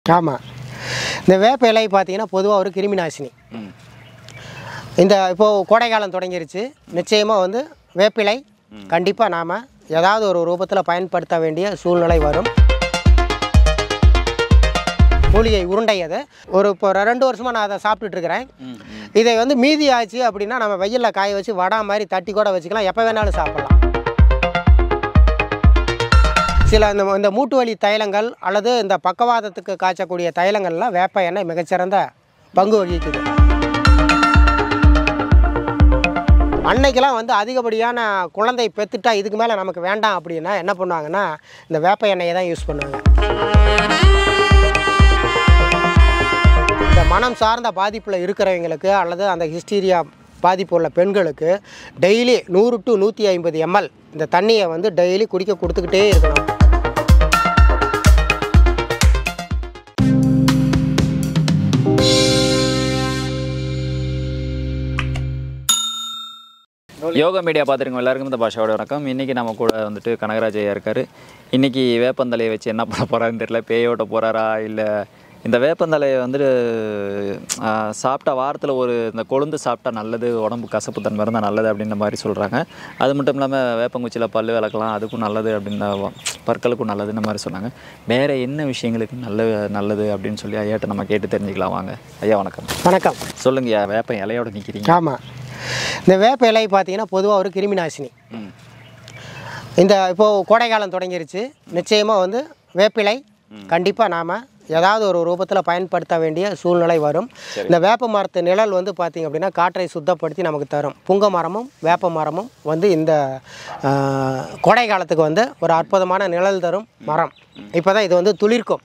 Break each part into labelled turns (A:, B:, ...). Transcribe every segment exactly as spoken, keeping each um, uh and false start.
A: ஆமாம். இந்த வேப்ப இலை பார்த்தீங்கன்னா பொதுவாக ஒரு கிருமி நாசினி. இந்த இப்போது கோடைக்காலம் தொடங்கிருச்சு. நிச்சயமாக வந்து வேப்பிலை கண்டிப்பாக நாம் ஏதாவது ஒரு ரூபத்தில் பயன்படுத்த வேண்டிய சூழ்நிலை வரும். மூலிகை உருண்டை அது ஒரு இப்போ ரெண்டு வருஷமாக நான் அதை சாப்பிட்டுட்ருக்கிறேன். இதை வந்து மீதி ஆச்சு அப்படின்னா நம்ம வெயிலில் காய வச்சு வடா மாதிரி தட்டி கூட வச்சுக்கலாம், எப்போ வேணாலும் சாப்பிட்லாம். சில இந்த இந்த மூட்டு வலி தைலங்கள் அல்லது இந்த பக்கவாதத்துக்கு காய்ச்சக்கூடிய தைலங்கள்லாம் வேப்ப எண்ணெய் மிகச்சிறந்த பங்கு வகிக்குது. அன்னைக்கெல்லாம் வந்து அதிகப்படியான குழந்தை பெற்றுட்டா இதுக்கு மேலே நமக்கு வேண்டாம் அப்படின்னா என்ன பண்ணுவாங்கன்னா இந்த வேப்ப எண்ணெயை தான் யூஸ் பண்ணுவாங்க. இந்த மனம் சார்ந்த பாதிப்பில் இருக்கிறவங்களுக்கு அல்லது அந்த ஹிஸ்டீரியா பாதிப்பு உள்ள பெண்களுக்கு டெய்லி நூறு டு நூற்றி ஐம்பது எம்எல் இந்த தண்ணியை வந்து டெய்லி குடிக்க கொடுத்துக்கிட்டே இருக்கணும்.
B: யோகா மீடியா பார்த்துருக்கோம் எல்லாருக்கும் இந்த பாஷாவோட வணக்கம். இன்றைக்கி நம்ம கூட வந்துட்டு கனகராஜ் ஐயா இருக்கார். இன்றைக்கி வேப்பந்தலையை வச்சு என்ன பண்ண போகிறாருன்னு தெரியல. பேயோட்ட போகிறாரா இல்லை இந்த வேப்பந்தலையை வந்துட்டு சாப்பிட்டா வாரத்தில் ஒரு இந்த கொழுந்து சாப்பிட்டா நல்லது, உடம்பு கசப்பு தன்மை இருந்தால் நல்லது அப்படின்ற மாதிரி சொல்கிறாங்க. அது மட்டும் இல்லாமல் வேப்பங்குச்சியில் பல் விளக்கலாம், அதுக்கும் நல்லது அப்படின்ற பற்களுக்கும் நல்லதுன்ற மாதிரி சொன்னாங்க. வேறு என்ன விஷயங்களுக்கு நல்ல நல்லது அப்படின்னு சொல்லி ஐயாட்ட நம்ம கேட்டு தெரிஞ்சுக்கலாம் வாங்க. ஐயா வணக்கம்.
A: வணக்கம்.
B: சொல்லுங்க ஐயா, வேப்ப இலையோடு நிற்கிறீங்க.
A: ஆமாம். இந்த வேப்ப இலை பார்த்தீங்கன்னா பொதுவாக ஒரு கிருமி நாசினி. இந்த இப்போது கோடைக்காலம் தொடங்கிருச்சு. நிச்சயமாக வந்து வேப்பிலை கண்டிப்பாக நாம் ஏதாவது ஒரு ரூபத்தில் பயன்படுத்த வேண்டிய சூழ்நிலை வரும். இந்த வேப்ப மரத்து நிழல் வந்து பார்த்திங்க அப்படின்னா காற்றை சுத்தப்படுத்தி நமக்கு தரும். புங்க மரமும் வேப்ப மரமும் வந்து இந்த கோடை காலத்துக்கு வந்து ஒரு அற்புதமான நிழல் தரும் மரம். இப்போ தான் இது வந்து துளிர்க்கும்.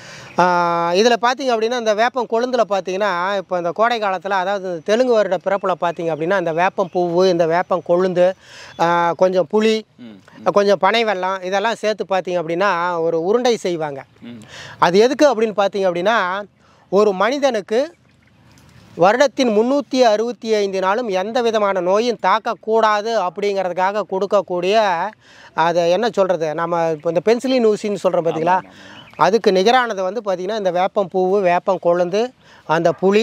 A: இதில் பார்த்திங்க அப்படின்னா இந்த வேப்பம் கொழுந்தில் பார்த்திங்கன்னா இப்போ இந்த கோடை காலத்தில் அதாவது தெலுங்கு வருட பிறப்பில் பார்த்திங்க அப்படின்னா இந்த வேப்பம் பூவு, இந்த வேப்பம் கொழுந்து, கொஞ்சம் புளி, கொஞ்சம் பனை வெல்லம் இதெல்லாம் சேர்த்து பார்த்திங்க அப்படின்னா ஒரு உருண்டை செய்வாங்க. அது எதுக்கு அப்படின்னு பார்த்திங்க அப்படின்னா ஒரு மனிதனுக்கு வருடத்தின் முந்நூற்றி அறுபத்தி ஐந்து நாளும் எந்த விதமான நோயும் தாக்கக்கூடாது அப்படிங்கிறதுக்காக கொடுக்கக்கூடிய அதை என்ன சொல்கிறது, நம்ம இப்போ இந்த பென்சிலின் ஊசின்னு சொல்கிறோம் பார்த்திங்களா, அதுக்கு நிகரானது வந்து பார்த்திங்கன்னா இந்த வேப்பம் பூவு, வேப்பம் கொழுந்து, அந்த புளி,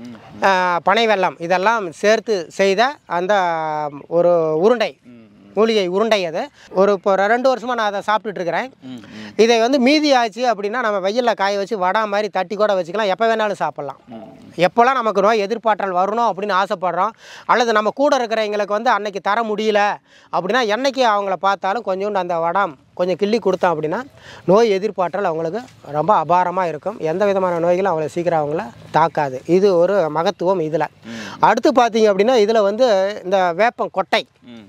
A: பனை வெல்லம் இதெல்லாம் சேர்த்து செய்த அந்த ஒரு உருண்டை, மூலிகை உருண்டை. அது ஒரு இப்போ ரெண்டு வருஷமாக நான் அதை சாப்பிட்டுட்ருக்கிறேன். இதை வந்து மீதி ஆச்சு அப்படின்னா நம்ம வெயிலில் காய வச்சு வடா மாதிரி தட்டி கூட வச்சுக்கலாம், எப்போ வேணாலும் சாப்பிட்லாம். எப்போல்லாம் நமக்கு நோய் எதிர்ப்பாற்றல் வரணும் அப்படின்னு ஆசைப்படுறோம் அல்லது நம்ம கூட இருக்கிறவங்களுக்கு வந்து அன்னைக்கு தர முடியல அப்படின்னா என்னைக்கு அவங்கள பார்த்தாலும் கொஞ்சோண்டு அந்த வடம் கொஞ்சம் கிள்ளி கொடுத்தோம் அப்படின்னா நோய் எதிர்ப்பாற்றல் அவங்களுக்கு ரொம்ப அபாரமாக இருக்கும். எந்த விதமான நோய்களும் அவங்கள சீக்கிரம் அவங்கள தாக்காது. இது ஒரு மகத்துவம். இதில் அடுத்து பார்த்தீங்க அப்படின்னா இதில் வந்து இந்த வேப்பம் கொட்டை,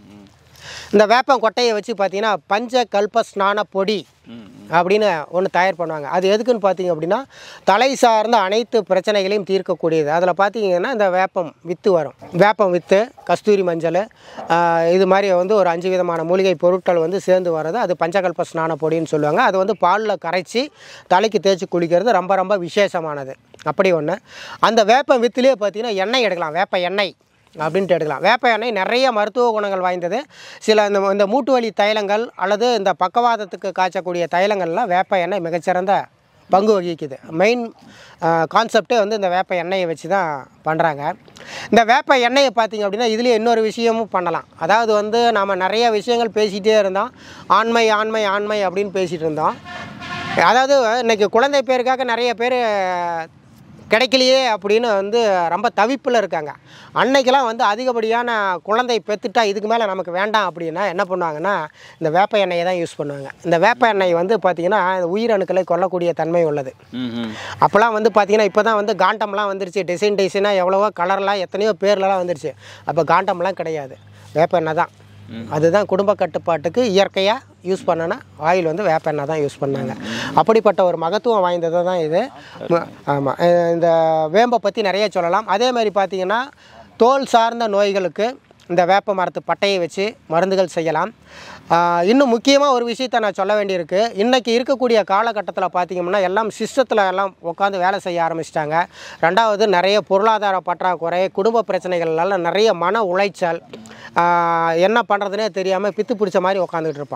A: இந்த வேப்பம் கொட்டையை வச்சு பார்த்தீங்கன்னா பஞ்ச கல்ப ஸ்நான பொடி அப்படின்னு ஒன்று தயார் பண்ணுவாங்க. அது எதுக்குன்னு பார்த்தீங்க அப்படின்னா தலை சார்ந்த அனைத்து பிரச்சனைகளையும் தீர்க்கக்கூடியது. அதில் பார்த்தீங்கன்னா இந்த வேப்பம் வித்து வரும். வேப்பம் வித்து, கஸ்தூரி மஞ்சள், இது மாதிரி வந்து ஒரு அஞ்சு விதமான மூலிகை பொருட்கள் வந்து சேர்ந்து வர்றது அது பஞ்சகல்ப ஸ்நான பொடின்னு சொல்லுவாங்க. அது வந்து பாலில் கரைச்சி தலைக்கு தேய்ச்சி குளிக்கிறது ரொம்ப ரொம்ப விசேஷமானது. அப்படி ஒன்று. அந்த வேப்பம் வித்துலேயே பார்த்தீங்கன்னா எண்ணெய் எடுக்கலாம், வேப்ப எண்ணெய் அப்படின்ட்டு எடுக்கலாம். வேப்ப எண்ணெய் நிறைய மருத்துவ குணங்கள் வாய்ந்தது. சில இந்த இந்த மூட்டு வலி தைலங்கள் அல்லது இந்த பக்கவாதத்துக்கு காய்ச்சக்கூடிய தைலங்கள்லாம் வேப்ப எண்ணெய் மிகச்சிறந்த பங்கு வகிக்குது. மெயின் கான்செப்டே வந்து இந்த வேப்ப எண்ணெயை வச்சு தான் பண்ணுறாங்க. இந்த வேப்ப எண்ணெயை பார்த்திங்க அப்படின்னா இதுலேயே இன்னொரு விஷயமும் பண்ணலாம். அதாவது வந்து நாம் நிறைய விஷயங்கள் பேசிகிட்டே இருந்தோம், ஆண்மை ஆண்மை ஆண்மை அப்படின்னு பேசிகிட்டு இருந்தோம். அதாவது இன்றைக்கி குழந்தை பேருக்காக நிறைய பேர் கிடைக்கலையே அப்படின்னு வந்து ரொம்ப தவிப்பில் இருக்காங்க. அன்னைக்கெல்லாம் வந்து அதிகப்படியான குழந்தை பெற்றுட்டா இதுக்கு மேலே நமக்கு வேண்டாம் அப்படின்னா என்ன பண்ணுவாங்கன்னா இந்த வேப்ப எண்ணெயை தான் யூஸ் பண்ணுவாங்க. இந்த வேப்ப எண்ணெய் வந்து பார்த்திங்கன்னா உயிரணுக்களை கொல்லக்கூடிய தன்மை உள்ளது. அப்போல்லாம் வந்து பார்த்திங்கன்னா இப்போ தான் வந்து காண்டம்லாம் வந்துருச்சு, டிசைன் டிசைனாக எவ்வளவோ கலர்லாம் எத்தனையோ பேர்லலாம் வந்துருச்சு. அப்போ காண்டம்லாம் கிடையாது, வேப்ப எண்ணெய் தான். அதுதான் குடும்ப கட்டுப்பாட்டுக்கு இயற்கையாக யூஸ் பண்ணனா ஆயில் வந்து வேப்ப எண்ணெய் தான் யூஸ் பண்ணாங்க. அப்படிப்பட்ட ஒரு மகத்துவம் வாய்ந்தது தான் இது. ஆமாம். இந்த வேம்பை பற்றி நிறைய சொல்லலாம். அதே மாதிரி பார்த்திங்கன்னா தோல் சார்ந்த நோய்களுக்கு இந்த வேப்ப மரத்து பட்டையை வச்சு மருந்துகள் செய்யலாம். இன்னும் முக்கியமாக ஒரு விஷயத்தை நான் சொல்ல வேண்டியிருக்கு. இன்றைக்கி இருக்கக்கூடிய காலகட்டத்தில் பார்த்திங்கன்னா எல்லாம் சிஸ்டத்தில் எல்லாம் உட்காந்து வேலை செய்ய ஆரம்பிச்சிட்டாங்க. ரெண்டாவது நிறைய பொருளாதார பற்றாக்குறை, குடும்ப பிரச்சனைகளால் நிறைய மன உளைச்சல், என்ன பண்ணுறதுனே தெரியாமல் பித்து பிடிச்ச மாதிரி உட்காந்துக்கிட்டு இருப்பான்.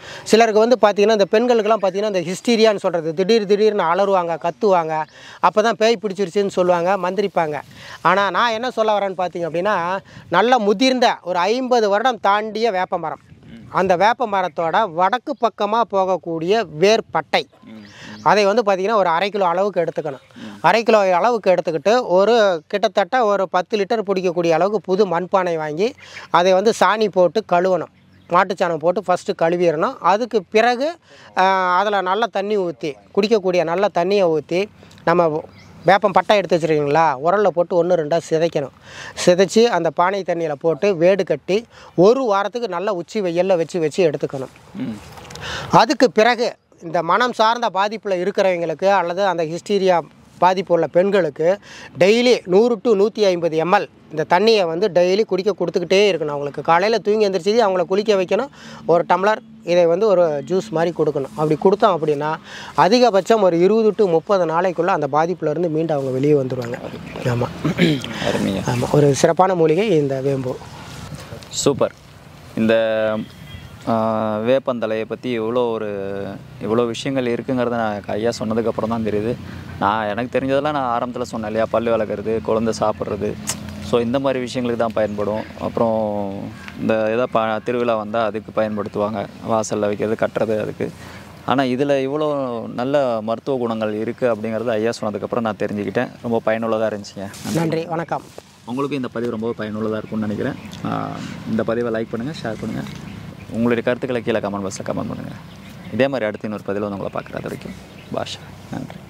A: சிலருக்கு வந்து பார்த்திங்கன்னா இந்த பெண்களுக்கெல்லாம் பார்த்திங்கன்னா இந்த ஹிஸ்டீரியான்னு சொல்கிறது திடீர் திடீர்னு அலறுவாங்க, கத்துவாங்க, அப்போ தான் பேய் பிடிச்சிருச்சுன்னு சொல்லுவாங்க, மந்திரிப்பாங்க. ஆனால் நான் என்ன சொல்ல வரேன்னு பார்த்திங்க அப்படின்னா, நல்ல முதிர்ந்த ஒரு ஐம்பது வருடம் தாண்டிய வேப்ப மரம், அந்த வேப்ப மரத்தோட வடக்கு பக்கமாக போகக்கூடிய வேர்பட்டை, அதை வந்து பார்த்திங்கன்னா ஒரு அரை கிலோ அளவுக்கு எடுத்துக்கணும். அரை கிலோ அளவுக்கு எடுத்துக்கிட்டு ஒரு கிட்டத்தட்ட ஒரு பத்து லிட்டர் பிடிக்கக்கூடிய அளவுக்கு புது மண்பானை வாங்கி அதை வந்து சாணி போட்டு கழுவணும். மாட்டுச்சாணம் போட்டு ஃபஸ்ட்டு கழுவிடணும். அதுக்கு பிறகு அதில் நல்ல தண்ணி ஊற்றி, குடிக்கக்கூடிய நல்ல தண்ணியை ஊற்றி, நம்ம வேப்பம் பட்டை எடுத்து வச்சுருக்கீங்களா, உரலில் போட்டு ஒன்று ரெண்டாக சிதைக்கணும். சிதைச்சி அந்த பானை தண்ணியில் போட்டு வேடு கட்டி ஒரு வாரத்துக்கு நல்ல உச்சி வெயிலில் வச்சு வச்சு எடுத்துக்கணும். அதுக்கு பிறகு இந்த மனம் சார்ந்த பாதிப்பில் இருக்கிறவங்களுக்கு அல்லது அந்த ஹிஸ்டீரியா பாதிப்பு உள்ள பெண்களுக்கு டெய்லி நூறு டு நூற்றி ஐம்பது எம்எல் இந்த தண்ணியை வந்து டெய்லி குடிக்க கொடுத்துக்கிட்டே இருக்கணும். அவங்களுக்கு காலையில் தூங்கி எந்திரிச்சு அவங்கள குளிக்க வைக்கணும். ஒரு டம்ளர் இதை வந்து ஒரு ஜூஸ் மாதிரி கொடுக்கணும். அப்படி கொடுத்தோம் அப்படின்னா அதிகபட்சம் ஒரு இருபது டு முப்பது நாளைக்குள்ளே அந்த பாதிப்புலேருந்து மீண்டும் அவங்க வெளியே வந்துடுவாங்க. ஆமாம், ஆமாம், ஒரு சிறப்பான மூலிகை இந்த வேம்பு.
B: சூப்பர். இந்த வேப்பந்தலையை பற்றி இவ்வளோ ஒரு இவ்வளோ விஷயங்கள் இருக்குங்கிறத நான் ஐயா சொன்னதுக்கப்புறம் தான் தெரியுது. நான் எனக்கு தெரிஞ்சதெல்லாம் நான் ஆரம்பத்தில் சொன்னேன் இல்லையா, பல் விளக்குறது, குழந்தை சாப்பிட்றது, ஸோ இந்த மாதிரி விஷயங்களுக்கு தான் பயன்படும். அப்புறம் இந்த எதோ ப திருவிழா வந்தால் அதுக்கு பயன்படுத்துவாங்க, வாசலில் வைக்கிறது, கட்டுறது அதுக்கு. ஆனால் இதில் இவ்வளோ நல்ல மருத்துவ குணங்கள் இருக்குது அப்படிங்கிறது ஐயா சொன்னதுக்கப்புறம் நான் தெரிஞ்சுக்கிட்டேன். ரொம்ப பயனுள்ளதாக இருந்துச்சுங்க.
A: நன்றி, வணக்கம்.
B: உங்களுக்கும் இந்த பதிவு ரொம்ப பயனுள்ளதாக இருக்கும்னு நினைக்கிறேன். இந்த பதிவை லைக் பண்ணுங்கள், ஷேர் பண்ணுங்கள், உங்களுடைய கருத்துக்களை கீழே கமெண்ட் பாக்ஸில் கமெண்ட் பண்ணுங்கள். இதே மாதிரி அடுத்து இன்னொரு பதிவில் வந்து உங்களை பார்க்குறது வரைக்கும் பாஷா. நன்றி.